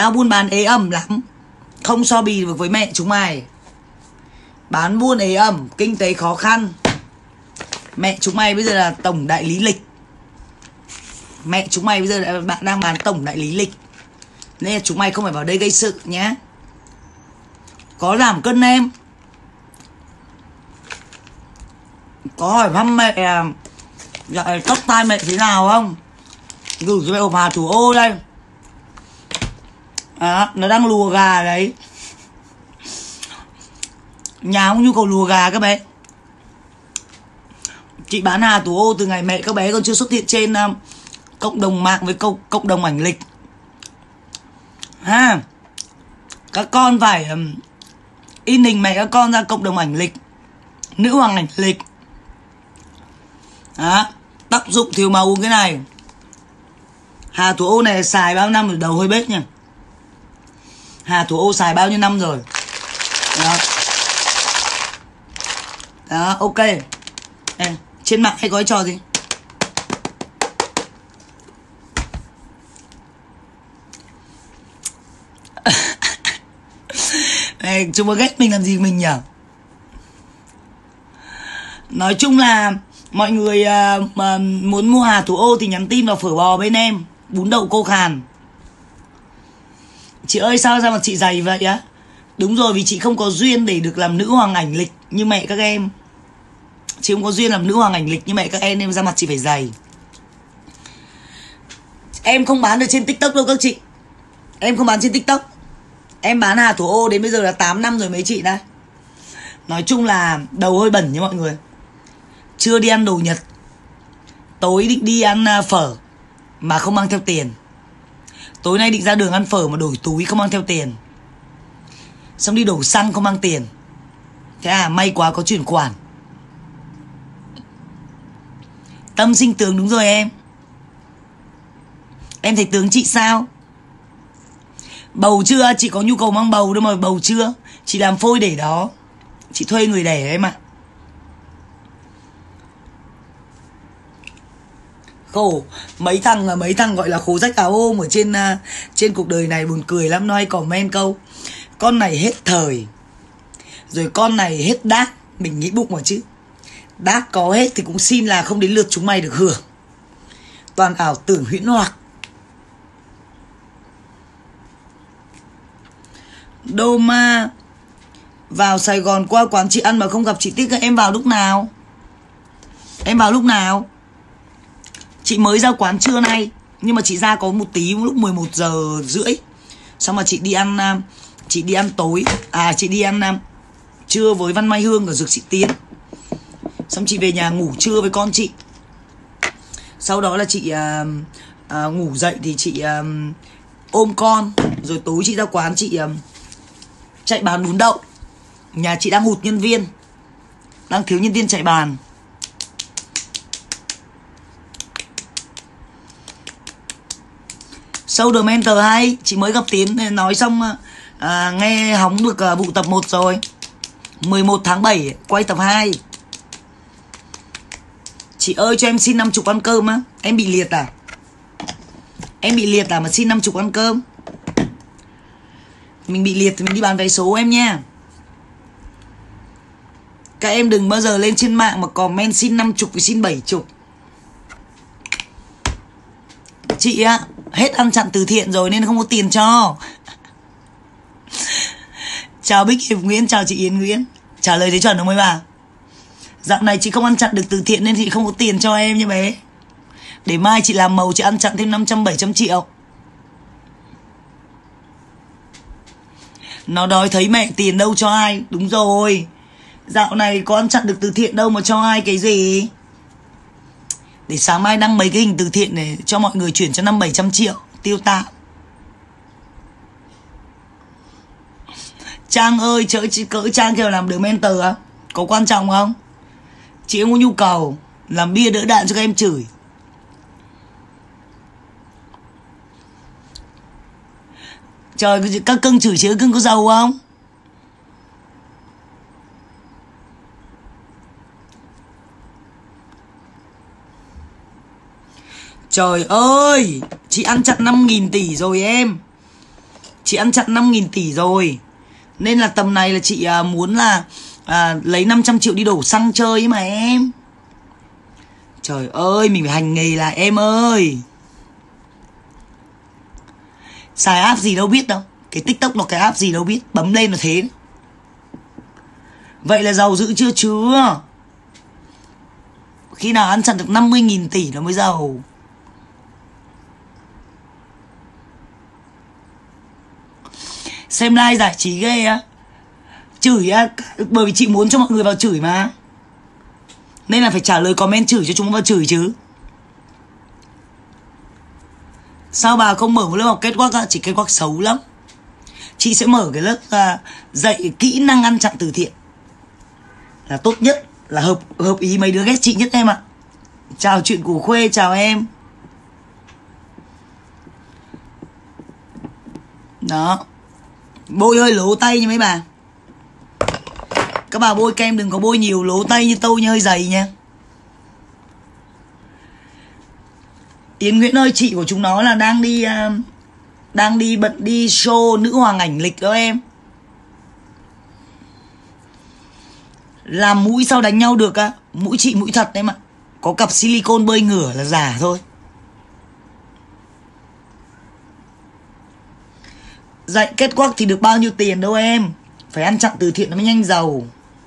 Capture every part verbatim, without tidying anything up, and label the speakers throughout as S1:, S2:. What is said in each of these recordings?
S1: Tao buôn bán ế ẩm lắm, không so bì được với mẹ chúng mày. Bán buôn ế ẩm, kinh tế khó khăn. Mẹ chúng mày bây giờ là tổng đại lý lịch. Mẹ chúng mày bây giờ là bạn đang bán tổng đại lý lịch, nên là chúng mày không phải vào đây gây sự nhé. Có giảm cân em, có hỏi thăm mẹ lại tóc tai mẹ thế nào không, gửi cho mẹ hộp Hà Thủ Ô đây. À, nó đang lùa gà đấy. Nhà không nhu cầu lùa gà các bé. Chị bán Hà Thủ Ô từ ngày mẹ các bé còn chưa xuất hiện trên uh, cộng đồng mạng với cộng, cộng đồng ảnh lịch ha. Các con phải um, in hình mẹ các con ra cộng đồng ảnh lịch, nữ hoàng ảnh lịch. Đó, tác dụng thiếu máu uống cái này. Hà Thủ Ô này xài bao năm rồi, đầu hơi bết nha. Hà Thủ Ô xài bao nhiêu năm rồi. Đó, đó, ok. Ê, trên mạng hay có cái trò gì? Ê, chúng nó ghét mình làm gì mình nhỉ? Nói chung là mọi người uh, mà muốn mua Hà Thủ Ô thì nhắn tin vào phở bò bên em, bún đậu cô Khàn. Chị ơi sao ra mặt chị dày vậy á? Đúng rồi, vì chị không có duyên để được làm nữ hoàng ảnh lịch như mẹ các em. Chị không có duyên làm nữ hoàng ảnh lịch như mẹ các em nên ra mặt chị phải dày. Em không bán được trên TikTok đâu các chị. Em không bán trên TikTok. Em bán Hà Thủ Ô đến bây giờ là tám năm rồi mấy chị đây. Nói chung là đầu hơi bẩn nha mọi người. Chưa đi ăn đồ Nhật, tối định đi ăn phở mà không mang theo tiền. Tối nay định ra đường ăn phở mà đổi túi không mang theo tiền. Xong đi đổ xăng không mang tiền. Thế à, may quá có chuyển khoản. Tâm sinh tướng đúng rồi em. Em thấy tướng chị sao? Bầu chưa? Chị có nhu cầu mang bầu đâu mà bầu chưa. Chị làm phôi để đó. Chị thuê người đẻ em ạ. Khổ. Mấy thằng mấy thằng gọi là khố rách áo ôm ở trên uh, trên cuộc đời này buồn cười lắm. Nó hay comment câu con này hết thời, rồi con này hết đát. Mình nghĩ bụng mà chứ. Đát có hết thì cũng xin là không đến lượt chúng mày được hưởng. Toàn ảo tưởng huyễn hoặc. Đô ma vào Sài Gòn qua quán chị ăn mà không gặp chị Tích. Em vào lúc nào? Em vào lúc nào? Chị mới ra quán trưa nay, nhưng mà chị ra có một tí lúc mười một giờ rưỡi. Xong mà chị đi ăn Chị đi ăn tối. À chị đi ăn trưa với Văn Mai Hương ở Dược Sĩ Tiến. Xong chị về nhà ngủ trưa với con chị. Sau đó là chị à, à, ngủ dậy thì chị à, ôm con. Rồi tối chị ra quán chị à, chạy bàn bún đậu. Nhà chị đang hụt nhân viên, đang thiếu nhân viên chạy bàn. Shoulder Mentor hay. Chị mới gặp Tiến nói xong à, nghe hóng được à, vụ tập một rồi. Mười một tháng bảy quay tập hai. Chị ơi cho em xin năm chục ăn cơm á. Em bị liệt à? Em bị liệt à mà xin năm chục ăn cơm? Mình bị liệt thì mình đi bán vé số em nha. Các em đừng bao giờ lên trên mạng mà comment xin năm chục với xin bảy chục. Chị á, hết ăn chặn từ thiện rồi nên không có tiền cho. Chào Bích Hiệp Nguyễn, chào chị Yến Nguyễn. Trả lời thấy chuẩn không mấy bà? Dạo này chị không ăn chặn được từ thiện nên chị không có tiền cho em nha bé. Để mai chị làm màu chị ăn chặn thêm năm trăm bảy trăm triệu. Nó đói thấy mẹ tiền đâu cho ai. Đúng rồi. Dạo này có ăn chặn được từ thiện đâu mà cho ai cái gì. Để sáng mai đăng mấy cái hình từ thiện để cho mọi người chuyển cho năm bảy trăm triệu tiêu tạo. Trang ơi, chỡ cỡ Trang kêu làm đường mentor á, có quan trọng không? Chị không có nhu cầu làm bia đỡ đạn cho các em chửi. Trời, các cưng chửi chị, cưng có giàu không? Trời ơi, chị ăn chặn năm nghìn tỷ rồi em. Chị ăn chặn năm nghìn tỷ rồi. Nên là tầm này là chị à, muốn là à, lấy năm trăm triệu đi đổ xăng chơi ấy mà em. Trời ơi, mình phải hành nghề lại em ơi. Xài app gì đâu biết đâu. Cái TikTok nó cái app gì đâu biết. Bấm lên là thế. Vậy là giàu dữ chưa chưa? Khi nào ăn chặn được năm mươi nghìn tỷ nó mới giàu. Xem live giải trí ghê á. Chửi á. Bởi vì chị muốn cho mọi người vào chửi mà. Nên là phải trả lời comment chửi cho chúng nó vào chửi chứ. Sao bà không mở một lớp học kết quắc á? Chị kết quắc xấu lắm. Chị sẽ mở cái lớp uh, dạy kỹ năng ăn chặn từ thiện. Là tốt nhất. Là hợp hợp ý mấy đứa ghét chị nhất em ạ. Chào chuyện củ khuê, chào em. Đó. Bôi hơi lố tay nha mấy bà. Các bà bôi kem đừng có bôi nhiều lố tay như tôi nha, hơi dày nha. Yến Nguyễn ơi, chị của chúng nó là đang đi uh, đang đi bận đi show nữ hoàng ảnh lịch đó em. Làm mũi sao đánh nhau được á? Mũi chị mũi thật em ạ. Có cặp silicone bơi ngửa là giả thôi. Dạy kết quắc thì được bao nhiêu tiền đâu em. Phải ăn chặn từ thiện nó mới nhanh giàu.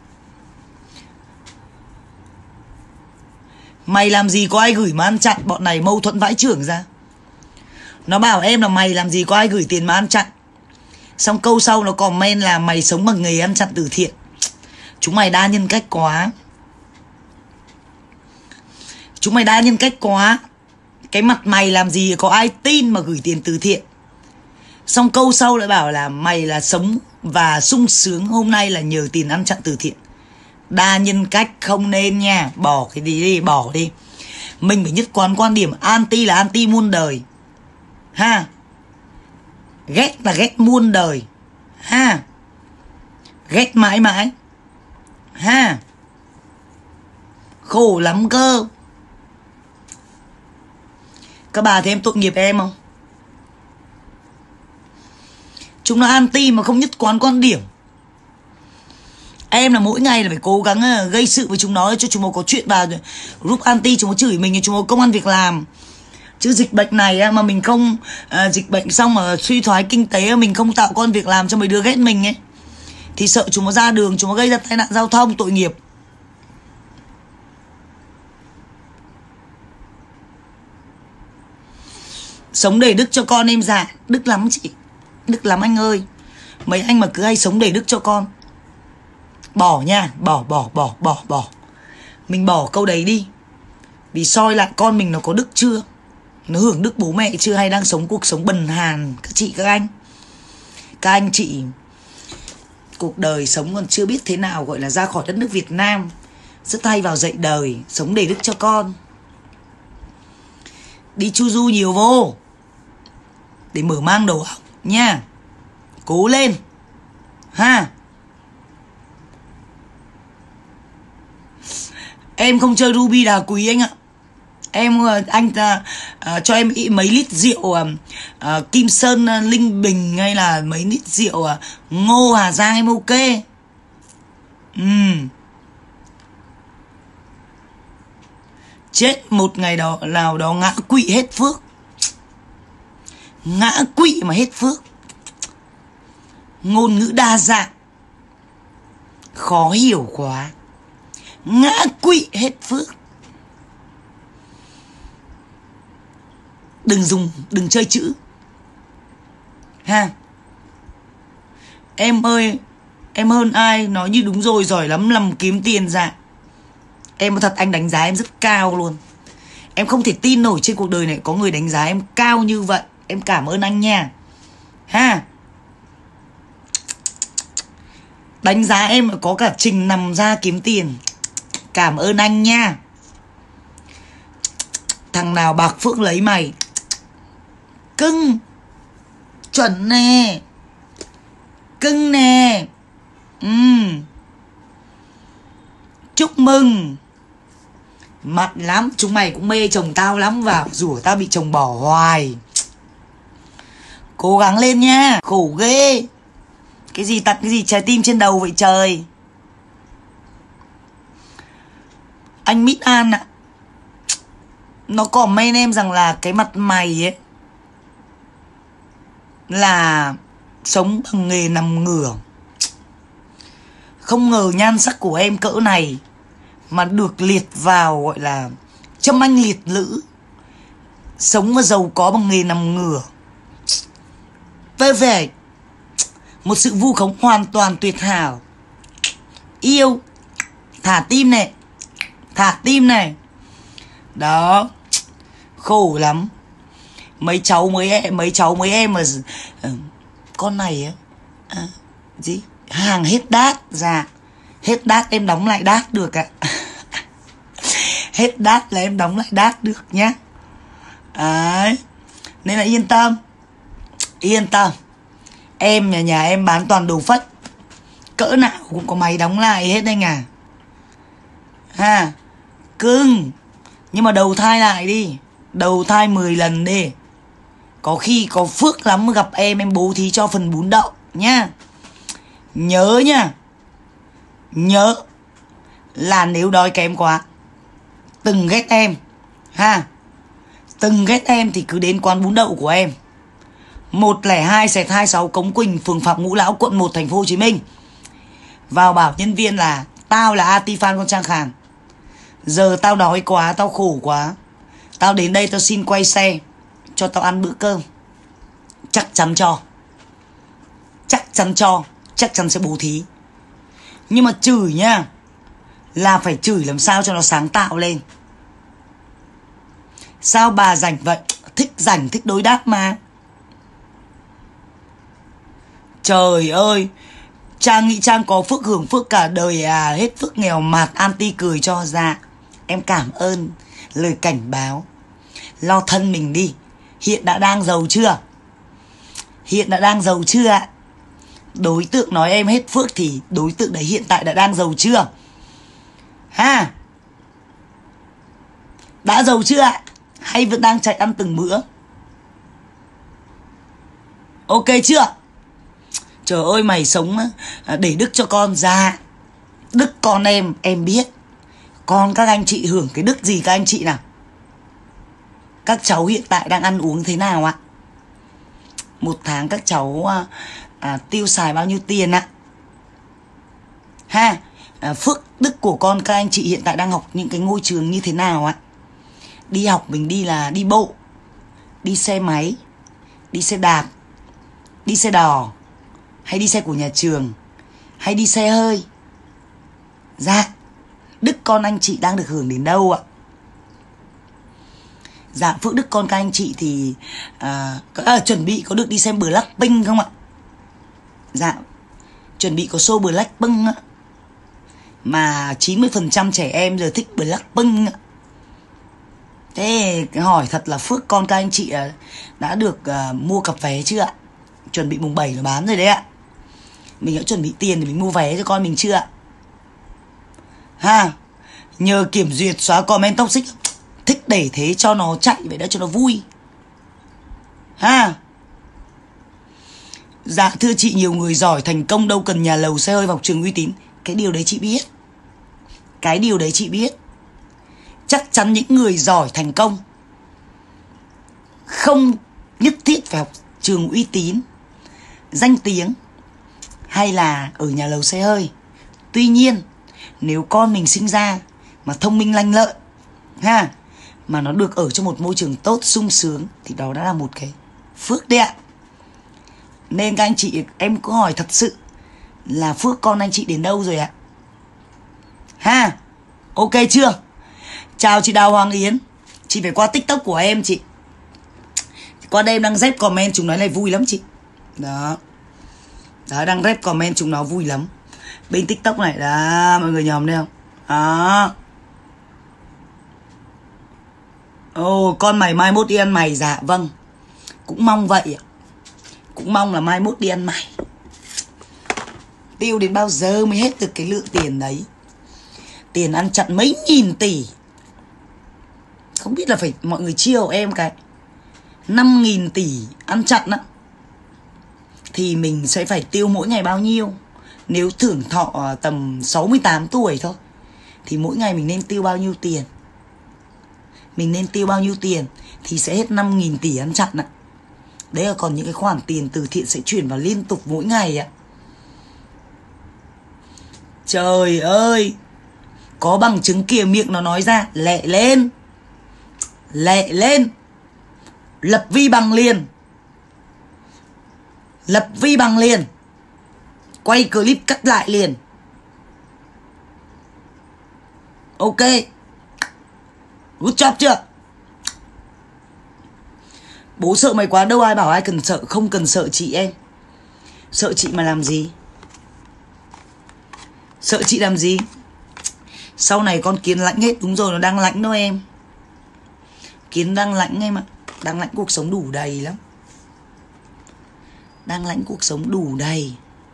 S1: Mày làm gì có ai gửi mà ăn chặn. Bọn này mâu thuẫn vãi chưởng ra. Nó bảo em là mày làm gì có ai gửi tiền mà ăn chặn. Xong câu sau nó comment là mày sống bằng nghề ăn chặn từ thiện. Chúng mày đa nhân cách quá. Chúng mày đa nhân cách quá. Cái mặt mày làm gì có ai tin mà gửi tiền từ thiện. Xong câu sau lại bảo là mày là sống và sung sướng hôm nay là nhờ tiền ăn chặn từ thiện. Đa nhân cách không nên nha. Bỏ cái đi đi, bỏ đi. Mình phải nhất quán quan điểm anti là anti muôn đời. Ha. Ghét là ghét muôn đời. Ha. Ghét mãi mãi. Ha. Khổ lắm cơ. Các bà thấy em tội nghiệp em không? Chúng nó anti mà không nhất quán quan điểm. Em là mỗi ngày là phải cố gắng gây sự với chúng nó cho chúng nó có chuyện vào group anti, chúng nó chửi mình, chúng nó công ăn việc làm. Chứ dịch bệnh này mà mình không à, dịch bệnh xong mà suy thoái kinh tế, mình không tạo công ăn việc làm cho mấy đứa ghét mình ấy, thì sợ chúng nó ra đường, chúng nó gây ra tai nạn giao thông, tội nghiệp. Sống để đức cho con em. Dạ, đức lắm chị. Đức lắm anh ơi. Mấy anh mà cứ hay sống để đức cho con. Bỏ nha. Bỏ, bỏ, bỏ, bỏ, bỏ. Mình bỏ câu đấy đi. Vì soi lại con mình nó có đức chưa, nó hưởng đức bố mẹ chưa, hay đang sống cuộc sống bần hàn. Các chị, các anh. Các anh chị cuộc đời sống còn chưa biết thế nào gọi là ra khỏi đất nước Việt Nam. Rất hay vào dạy đời. Sống để đức cho con. Đi chu du nhiều vô để mở mang đầu óc nha. Cố lên. Ha. Em không chơi Ruby đá quý anh ạ. Em anh ta uh, cho em mấy lít rượu uh, uh, Kim Sơn uh, Linh Bình hay là mấy lít rượu uh, Ngô Hà Giang em ok. Ừm. Chết một ngày đó nào đó ngã quỵ hết phước. Ngã quỵ mà hết phước. Ngôn ngữ đa dạng, khó hiểu quá. Ngã quỵ hết phước. Đừng dùng, đừng chơi chữ. Ha. Em ơi, em hơn ai, nói như đúng rồi, giỏi lắm, làm kiếm tiền. Dạ. Em thật, anh đánh giá em rất cao luôn. Em không thể tin nổi trên cuộc đời này có người đánh giá em cao như vậy. Em cảm ơn anh nha. Ha. Đánh giá em có cả trình nằm ra kiếm tiền. Cảm ơn anh nha. Thằng nào bạc phước lấy mày. Cưng. Chuẩn nè. Cưng nè. Ừm. Chúc mừng. Mặt lắm. Chúng mày cũng mê chồng tao lắm. Vào rủa tao bị chồng bỏ hoài. Cố gắng lên nha. Khổ ghê. Cái gì tặng cái gì trái tim trên đầu vậy trời. Anh Mít An ạ, nó comment em rằng là cái mặt mày ấy là sống bằng nghề nằm ngửa. Không ngờ nhan sắc của em cỡ này mà được liệt vào gọi là châm anh liệt lữ. Sống và giàu có bằng nghề nằm ngửa. Về về một sự vu khống hoàn toàn tuyệt hảo. Yêu. Thả tim này. Thả tim này. Đó. Khổ lắm. Mấy cháu mới em Mấy cháu mới em mà con này á à, gì hàng hết đát. Dạ hết đát em đóng lại đát được ạ. Hết đát là em đóng lại đát được nhá. Đấy. Nên là yên tâm. Yên tâm. Em nhà nhà em bán toàn đồ phách. Cỡ nào cũng có máy đóng lại hết anh à. Ha. Cưng. Nhưng mà đầu thai lại đi. Đầu thai mười lần đi. Có khi có phước lắm gặp em em bố thí cho phần bún đậu nhá. Nhớ nhá. Nhớ là nếu đói kém quá, từng ghét em ha, từng ghét em thì cứ đến quán bún đậu của em, một không hai hai sáu Cống Quỳnh, phường Phạm Ngũ Lão, quận một, thành phố Hồ Chí Minh. Vào bảo nhân viên là tao là Atifan con Trang Khàn. Giờ tao đói quá, tao khổ quá, tao đến đây tao xin quay xe cho tao ăn bữa cơm. Chắc chắn cho. Chắc chắn cho. Chắc chắn sẽ bố thí. Nhưng mà chửi nhá, là phải chửi làm sao cho nó sáng tạo lên. Sao bà rảnh vậy? Thích rảnh, thích đối đáp mà. Trời ơi, Trang nghĩ Trang có phước hưởng phước cả đời à? Hết phước nghèo mạt, anti cười cho. Dạ em cảm ơn lời cảnh báo. Lo thân mình đi. Hiện đã đang giàu chưa? Hiện đã đang giàu chưa ạ? Đối tượng nói em hết phước thì đối tượng đấy hiện tại đã đang giàu chưa? Ha? Đã giàu chưa ạ? Hay vẫn đang chạy ăn từng bữa? Ok chưa? Trời ơi mày sống để đức cho con. Ra đức con em, em biết. Con các anh chị hưởng cái đức gì các anh chị nào? Các cháu hiện tại đang ăn uống thế nào ạ? Một tháng các cháu à, à, tiêu xài bao nhiêu tiền ạ? Ha? À, phước đức của con các anh chị hiện tại đang học những cái ngôi trường như thế nào ạ? Đi học mình đi là đi bộ, đi xe máy, đi xe đạp, đi xe đò, hay đi xe của nhà trường, hay đi xe hơi? Dạ, đức con anh chị đang được hưởng đến đâu ạ? Dạ, phước đức con các anh chị thì à, à, chuẩn bị có được đi xem Blackpink không ạ? Dạ, chuẩn bị có show Blackpink á. Mà chín mươi phần trăm trẻ em giờ thích Blackpink á. Thế hỏi thật là phước con các anh chị đã được uh, mua cặp vé chưa ạ? Chuẩn bị mùng bảy nó bán rồi đấy ạ. Mình đã chuẩn bị tiền để mình mua vé cho con mình chưa ạ? Ha? Nhờ kiểm duyệt xóa comment toxic. Thích để thế cho nó chạy vậy đó cho nó vui. Ha? Dạ thưa chị, nhiều người giỏi thành công đâu cần nhà lầu xe hơi vào trường uy tín. Cái điều đấy chị biết. Cái điều đấy chị biết. Chắc chắn những người giỏi thành công không nhất thiết phải học trường uy tín, danh tiếng, hay là ở nhà lầu xe hơi. Tuy nhiên nếu con mình sinh ra mà thông minh lanh lợi ha, mà nó được ở trong một môi trường tốt sung sướng thì đó đã là một cái phước đấy ạ. Nên các anh chị, em cứ hỏi thật sự là phước con anh chị đến đâu rồi ạ? Ha? Ok chưa? Chào chị Đào Hoàng Yến. Chị phải qua TikTok của em chị. Qua đây em đang rep comment chúng nó này vui lắm chị. Đó. Đó, đang rep comment chúng nó vui lắm. Bên TikTok này đó, mọi người nhòm đây không? Đó. Ồ, oh, con mày mai mốt đi ăn mày. Dạ vâng, cũng mong vậy. Cũng mong là mai mốt đi ăn mày. Tiêu đến bao giờ mới hết được cái lượng tiền đấy? Tiền ăn chặn mấy nghìn tỷ. Không biết là phải mọi người chiều em cái năm nghìn tỷ ăn chặn á. thì mình sẽ phải tiêu mỗi ngày bao nhiêu. Nếu thưởng thọ tầm sáu mươi tám tuổi thôi thì mỗi ngày mình nên tiêu bao nhiêu tiền. Mình nên tiêu bao nhiêu tiền thì sẽ hết năm nghìn tỷ ăn chặn ạ. Đấy là còn những cái khoản tiền từ thiện sẽ chuyển vào liên tục mỗi ngày ạ. Trời ơi, có bằng chứng kìa, miệng nó nói ra. Lẹ lên, lẹ lên. Lập vi bằng liền, lập vi bằng liền. Quay clip cắt lại liền. Ok, good job chưa? Bố sợ mày quá, đâu ai bảo ai cần sợ. Không cần sợ chị em. Sợ chị mà làm gì? Sợ chị làm gì? Sau này con Kiến lãnh hết. Đúng rồi, nó đang lãnh đó em. Kiến đang lãnh em ạ. Đang lãnh cuộc sống đủ đầy lắm. Đang lãnh cuộc sống đủ đầy.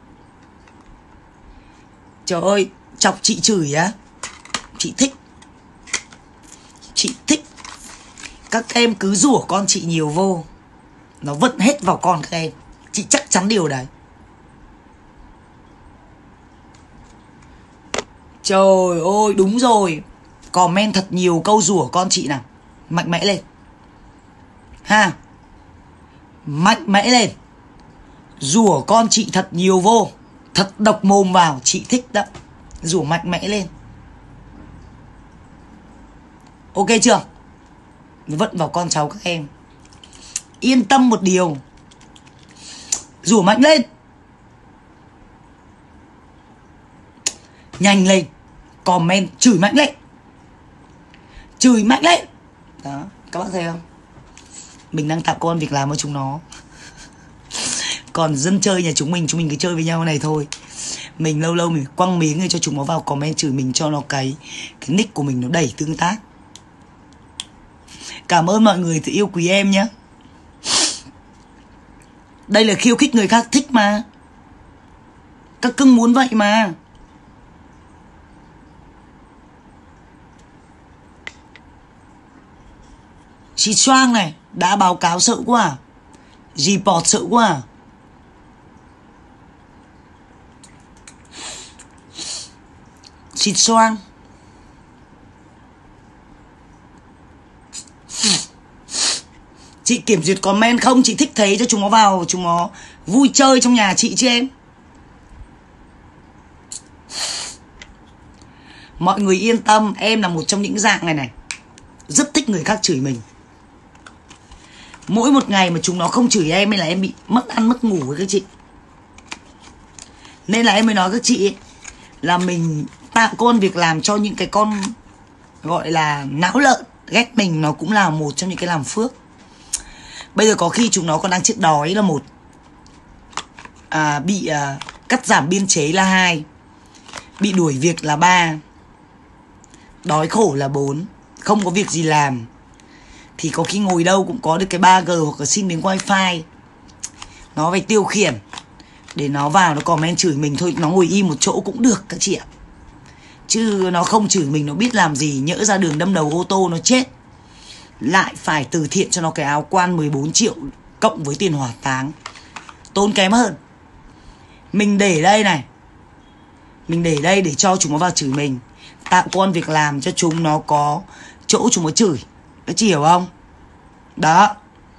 S1: Trời ơi, chọc chị chửi á, chị thích. Chị thích. Các em cứ rủa con chị nhiều vô, nó vận hết vào con các em. Chị chắc chắn điều đấy. Trời ơi, đúng rồi. Comment thật nhiều câu rủa con chị nào. Mạnh mẽ lên. Ha, mạnh mẽ lên. Rủa con chị thật nhiều vô, thật độc mồm vào. Chị thích đó. Rủa mạnh mẽ lên. Ok chưa? Vận vào con cháu các em. Yên tâm một điều, rủa mạnh lên. Nhanh lên. Comment chửi mạnh lên. Chửi mạnh lên. Đó, các bác thấy không? Mình đang tạo công ăn việc làm cho chúng nó. Còn dân chơi nhà chúng mình, chúng mình cứ chơi với nhau này thôi. Mình lâu lâu mình quăng miếng cho chúng nó vào comment chửi mình, cho nó cái cái nick của mình nó đẩy tương tác. Cảm ơn mọi người thì yêu quý em nhé. Đây là khiêu khích người khác thích mà. Các cưng muốn vậy mà. Chị Soang này, đã báo cáo sợ quá à? Report sợ quá à? Chị Soang, chị kiểm duyệt comment không? Chị thích thấy cho chúng nó vào, chúng nó vui chơi trong nhà chị chứ em. Mọi người yên tâm, em là một trong những dạng này này, rất thích người khác chửi mình. Mỗi một ngày mà chúng nó không chửi em ấy là em bị mất ăn mất ngủ với các chị. Nên là em mới nói các chị ấy, là mình tạo công ăn việc làm cho những cái con gọi là não lợn ghét mình, nó cũng là một trong những cái làm phước. Bây giờ có khi chúng nó còn đang chết đói là một, à, bị à, cắt giảm biên chế là hai, bị đuổi việc là ba, đói khổ là bốn, không có việc gì làm. Thì có khi ngồi đâu cũng có được cái ba G hoặc là xin miếng wifi. Nó phải tiêu khiển để nó vào nó comment chửi mình thôi. Nó ngồi im một chỗ cũng được các chị ạ. Chứ nó không chửi mình, nó biết làm gì. Nhỡ ra đường đâm đầu ô tô nó chết, lại phải từ thiện cho nó cái áo quan mười bốn triệu cộng với tiền hỏa táng, tốn kém hơn. Mình để đây này, mình để đây để cho chúng nó vào chửi mình, tạo công ăn việc làm cho chúng nó có chỗ chúng nó chửi. Các chị hiểu không? Đó.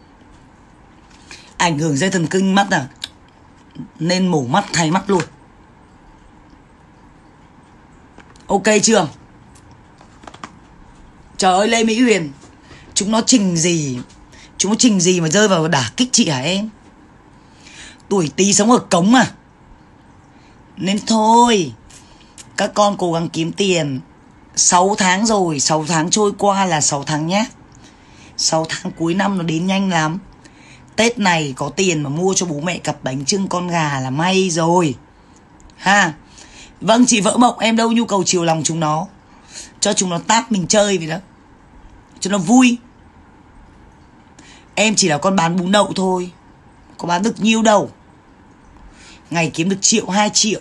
S1: Ảnh hưởng dây thần kinh mắt à, nên mổ mắt thay mắt luôn. Ok chưa? Trời ơi Lê Mỹ Huyền, chúng nó trình gì, chúng nó trình gì mà rơi vào đả kích chị hả em? Tuổi Tý sống ở cống à? Nên thôi, các con cố gắng kiếm tiền. Sáu tháng rồi, sáu tháng trôi qua là sáu tháng nhé. Sáu tháng cuối năm nó đến nhanh lắm. Tết này có tiền mà mua cho bố mẹ cặp bánh chưng con gà là may rồi ha. Vâng chị Vỡ Mộng, em đâu nhu cầu chiều lòng chúng nó, cho chúng nó táp mình chơi vậy đó, cho nó vui. Em chỉ là con bán bún đậu thôi, có bán được nhiêu đâu. Ngày kiếm được triệu hai triệu.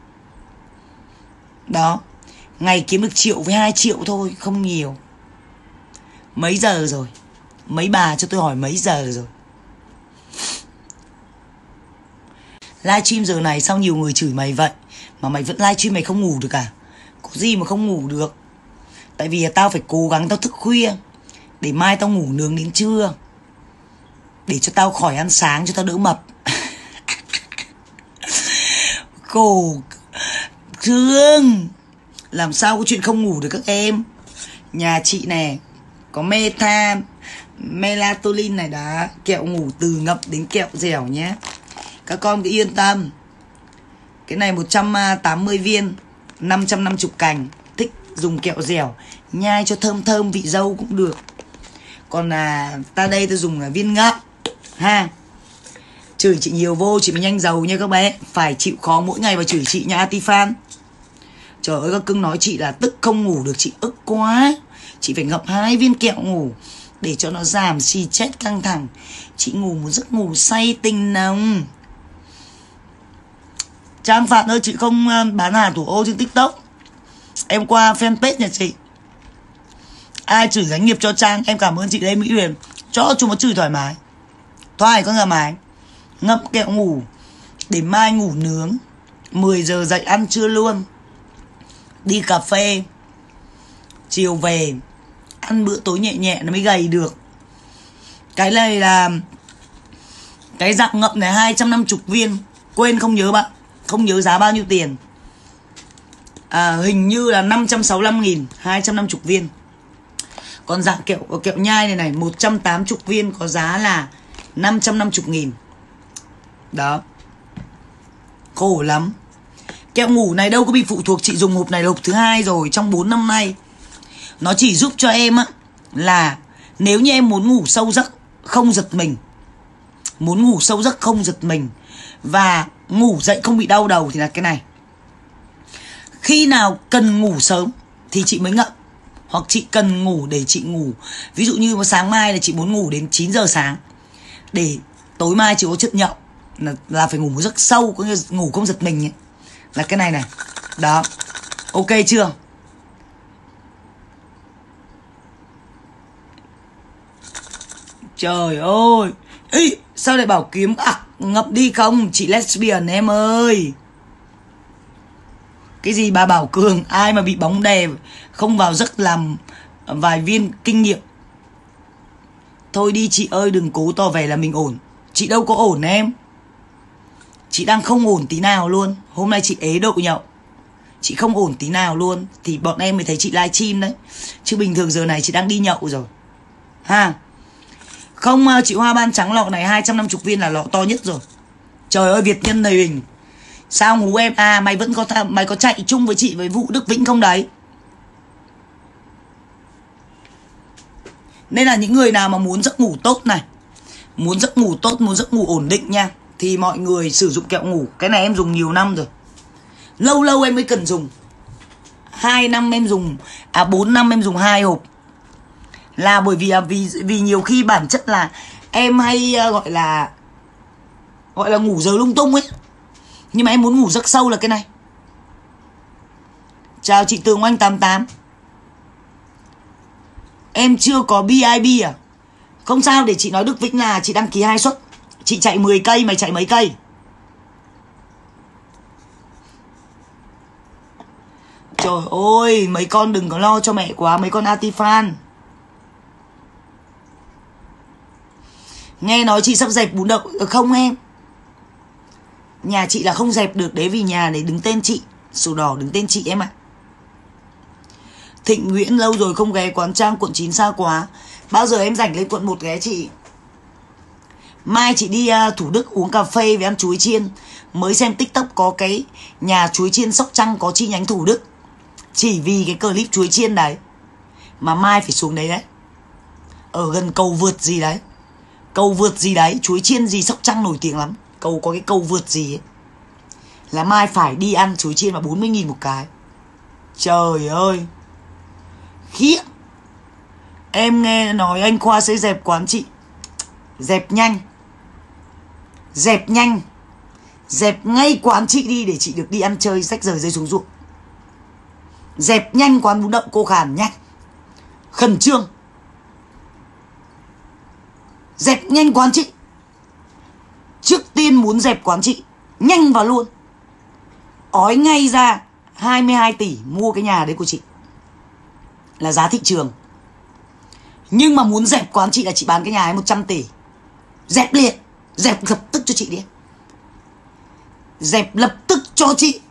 S1: Đó, ngày kiếm được triệu với hai triệu thôi, không nhiều. Mấy giờ rồi? Mấy bà cho tôi hỏi mấy giờ rồi? Livestream giờ này sao nhiều người chửi mày vậy? Mà mày vẫn livestream mày không ngủ được à? Có gì mà không ngủ được? Tại vì tao phải cố gắng tao thức khuya để mai tao ngủ nướng đến trưa, để cho tao khỏi ăn sáng, cho tao đỡ mập. Khổ thương. Làm sao có chuyện không ngủ được các em. Nhà chị này có meta melatonin này đã, kẹo ngủ từ ngậm đến kẹo dẻo nhé. Các con cứ yên tâm. Cái này một trăm tám mươi viên, năm trăm năm mươi cành. Thích dùng kẹo dẻo nhai cho thơm thơm vị dâu cũng được. Còn là ta đây tôi dùng là viên ngậm ha. Chửi chị nhiều vô chị mới nhanh giàu nha các bé. Phải chịu khó mỗi ngày và chửi chị nha Atifan. Trời ơi các cưng nói chị là tức không ngủ được, chị ức quá. Chị phải ngậm hai viên kẹo ngủ để cho nó giảm xì chết căng thẳng. Chị ngủ một giấc ngủ say tình nồng. Trang Phạm ơi, chị không bán hàng thủ ô trên TikTok, em qua fanpage nhà chị. Ai chửi doanh nghiệp cho Trang, em cảm ơn chị Lê Mỹ Huyền. Cho chúng nó chửi thoải mái. Thoải con gà mái. Ngậm kẹo ngủ để mai ngủ nướng, mười giờ dậy ăn trưa luôn. Đi cà phê, chiều về ăn bữa tối nhẹ nhẹ nó mới gầy được. Cái này là cái dạng ngậm này hai trăm năm mươi viên. Quên không nhớ bạn, không nhớ giá bao nhiêu tiền. à, Hình như là năm trăm sáu mươi lăm nghìn, hai trăm năm mươi viên. Còn dạng kẹo kẹo nhai này này một trăm tám mươi viên có giá là năm trăm năm mươi nghìn. Đó. Khổ lắm. Kẹo ngủ này đâu có bị phụ thuộc, chị dùng hộp này là hộp thứ hai rồi trong bốn năm nay. Nó chỉ giúp cho em á là nếu như em muốn ngủ sâu giấc không giật mình, muốn ngủ sâu giấc không giật mình và ngủ dậy không bị đau đầu thì là cái này. Khi nào cần ngủ sớm thì chị mới ngậm, hoặc chị cần ngủ để chị ngủ. Ví dụ như sáng mai là chị muốn ngủ đến chín giờ sáng để tối mai chị có chất nhậu, là, là phải ngủ một giấc sâu, có như ngủ không giật mình ấy. Là cái này này. Đó. Ok chưa? Trời ơi. Ý, sao lại bảo kiếm à, ngậm đi không? Chị lesbian em ơi. Cái gì bà Bảo Cường, ai mà bị bóng đè không vào giấc làm vài viên kinh nghiệm. Thôi đi chị ơi, đừng cố tỏ vẻ là mình ổn. Chị đâu có ổn em. Chị đang không ổn tí nào luôn. Hôm nay chị ế đậu nhậu, chị không ổn tí nào luôn. Thì bọn em mới thấy chị livestream đấy. Chứ bình thường giờ này chị đang đi nhậu rồi ha. Không, chị hoa ban trắng lọ này hai trăm năm mươi viên là lọ to nhất rồi. Trời ơi Việt Nhân này hình. Sao ngủ em? À mày vẫn có mày có chạy chung với chị với Vũ Đức Vĩnh không đấy? Nên là những người nào mà muốn giấc ngủ tốt này, muốn giấc ngủ tốt, muốn giấc ngủ ổn định nha, thì mọi người sử dụng kẹo ngủ. Cái này em dùng nhiều năm rồi. Lâu lâu em mới cần dùng. Hai năm em dùng, à bốn năm em dùng hai hộp. Là bởi vì vì vì nhiều khi bản chất là em hay uh, gọi là gọi là ngủ giờ lung tung ấy. Nhưng mà em muốn ngủ giấc sâu là cái này. Chào chị Tường Oanh tám tám. Em chưa có bê i bê à? Không sao, để chị nói Đức Vĩnh là chị đăng ký hai suất. Chị chạy mười cây, mày chạy mấy cây? Trời ơi, mấy con đừng có lo cho mẹ quá, mấy con Atifan. Nghe nói chị sắp dẹp bún đậu. Không em, nhà chị là không dẹp được đấy, vì nhà đấy đứng tên chị, sổ đỏ đứng tên chị em ạ. Thịnh Nguyễn lâu rồi không ghé quán Trang quận chín xa quá. Bao giờ em rảnh lên quận một ghé chị. Mai chị đi uh, Thủ Đức uống cà phê với ăn chuối chiên. Mới xem TikTok có cái nhà chuối chiên Sóc Trăng có chi nhánh Thủ Đức. Chỉ vì cái clip chuối chiên đấy mà mai phải xuống đấy đấy. Ở gần cầu vượt gì đấy, cầu vượt gì đấy, chuối chiên gì Sóc Trăng nổi tiếng lắm. Cầu có cái cầu vượt gì ấy. Là mai phải đi ăn chuối chiên mà bốn mươi nghìn một cái. Trời ơi khiếp. Em nghe nói anh Khoa sẽ dẹp quán chị. Dẹp nhanh, dẹp nhanh, dẹp ngay quán chị đi để chị được đi ăn chơi rách rời rơi xuống ruộng. Dẹp nhanh quán bún đậu cô Khàn nhanh, khẩn trương. Dẹp nhanh quán chị. Trước tiên muốn dẹp quán chị nhanh vào luôn. Ói ngay ra hai mươi hai tỷ mua cái nhà đấy của chị. Là giá thị trường. Nhưng mà muốn dẹp quán chị là chị bán cái nhà ấy một trăm tỷ. Dẹp liền. Dẹp lập tức cho chị đi. Dẹp lập tức cho chị.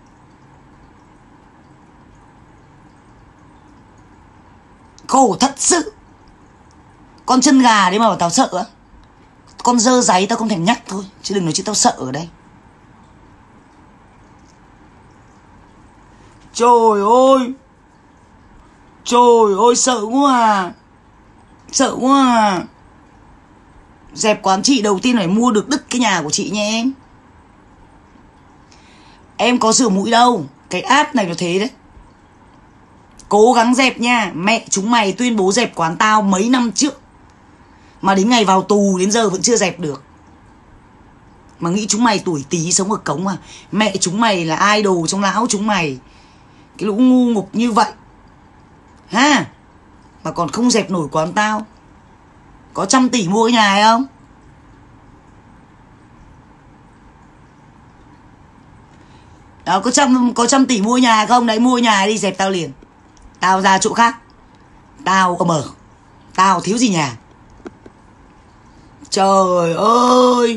S1: Khổ thật sự. Con chân gà đấy mà bảo tao sợ á. Con dơ giấy tao không thèm nhắc thôi. Chứ đừng nói chứ tao sợ ở đây. Trời ơi. Trời ơi sợ quá à. Sợ quá à. Dẹp quán chị đầu tiên phải mua được đứt cái nhà của chị nha em. Em có sửa mũi đâu. Cái app này nó thế đấy. Cố gắng dẹp nha. Mẹ chúng mày tuyên bố dẹp quán tao mấy năm trước, mà đến ngày vào tù đến giờ vẫn chưa dẹp được. Mà nghĩ chúng mày tuổi tí sống ở cống à. Mẹ chúng mày là idol trong lão chúng mày. Cái lũ ngu ngục như vậy ha. Mà còn không dẹp nổi quán tao. Có trăm tỷ mua cái nhà này không? Đó, có trăm, có trăm tỷ mua nhà không? Đấy, mua nhà đi dẹp tao liền. Tao ra chỗ khác. Tao ở mở. Tao thiếu gì nhà. Trời ơi.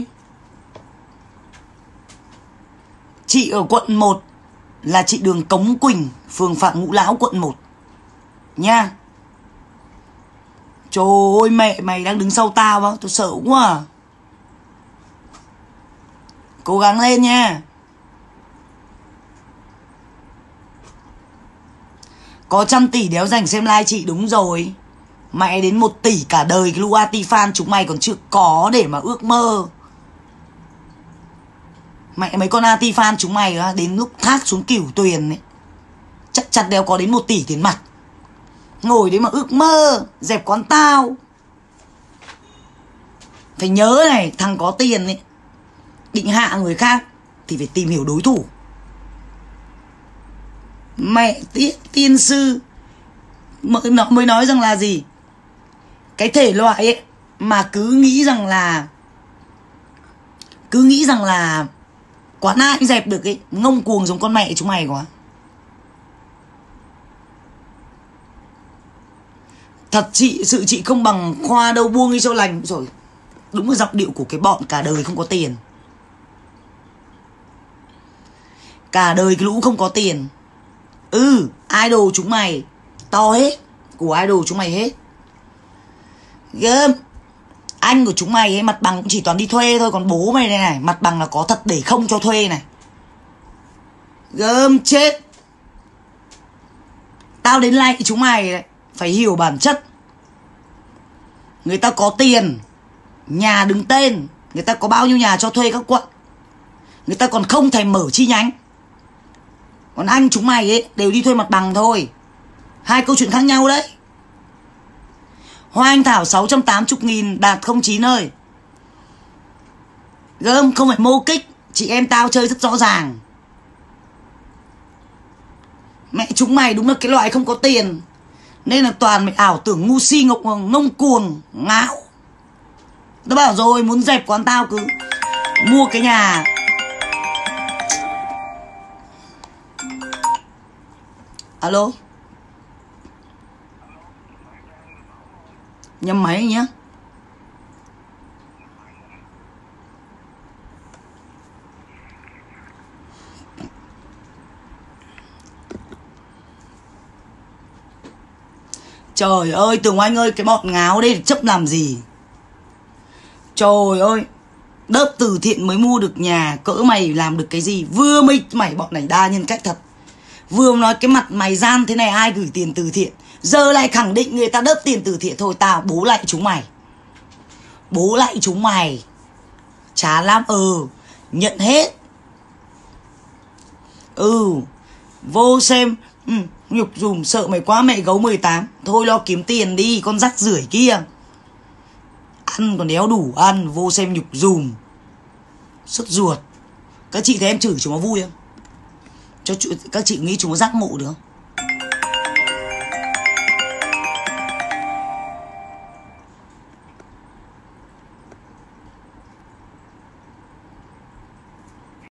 S1: Chị ở quận một là chị đường Cống Quỳnh, phường Phạm Ngũ Lão, quận một nha. Trời ơi, mẹ mày đang đứng sau tao á. Tôi sợ quá à. Cố gắng lên nha. Có trăm tỷ đéo dành xem like chị. Đúng rồi. Mẹ đến một tỷ cả đời. Cái lũ anti fan chúng mày còn chưa có để mà ước mơ. Mẹ mấy con anti fan chúng mày á, đến lúc thác xuống Cửu Tuyền ấy, chắc chắn đéo có đến một tỷ tiền mặt. Ngồi đấy mà ước mơ dẹp quán tao. Phải nhớ này, thằng có tiền ấy định hạ người khác thì phải tìm hiểu đối thủ. Mẹ tiên, tiên sư mới, nó mới nói rằng là gì? Cái thể loại ấy mà cứ nghĩ rằng là Cứ nghĩ rằng là quán ai cũng dẹp được ấy, ngông cuồng giống con mẹ chúng mày quá. Thật chị, sự chị không bằng khoa đâu, buông đi cho lành. Rồi, đúng là giọng điệu của cái bọn cả đời không có tiền. Cả đời cái lũ không có tiền. Ừ, idol chúng mày to hết. Của idol chúng mày hết. Gớm. Anh của chúng mày ấy mặt bằng cũng chỉ toàn đi thuê thôi. Còn bố mày này này, mặt bằng là có thật để không cho thuê này. Gớm chết. Tao đến lại chúng mày đấy, phải hiểu bản chất. Người ta có tiền, nhà đứng tên, người ta có bao nhiêu nhà cho thuê các quận, người ta còn không thèm mở chi nhánh. Còn anh chúng mày ấy đều đi thuê mặt bằng thôi. Hai câu chuyện khác nhau đấy. Hoa Anh Thảo sáu trăm tám mươi nghìn đạt không chín ơi. Gớm, không phải mô kích. Chị em tao chơi rất rõ ràng. Mẹ chúng mày đúng là cái loại không có tiền, nên là toàn mày ảo tưởng ngu si ngọc ngông cuồng ngáo. Tao bảo rồi, muốn dẹp quán tao cứ mua cái nhà. Alo. Nhầm máy nhá. Trời ơi, Tường Oanh ơi, cái bọn ngáo đây chấp làm gì? Trời ơi, đớp từ thiện mới mua được nhà, cỡ mày làm được cái gì? Vừa mới mày bọn này đa nhân cách thật. Vừa nói cái mặt mày gian thế này ai gửi tiền từ thiện, giờ lại khẳng định người ta đớp tiền từ thiện. Thôi tao bố lại chúng mày. Bố lại chúng mày. Chán lắm. Ừ, nhận hết. Ừ, vô xem. Ừ, nhục dùm sợ mày quá mẹ gấu mười tám. Thôi lo kiếm tiền đi con rắc rưởi kia. Ăn còn đéo đủ ăn, vô xem nhục dùm. Sốt ruột. Các chị thấy em chửi chúng nó vui không? Cho các chị nghĩ chúng nó giác ngộ được không?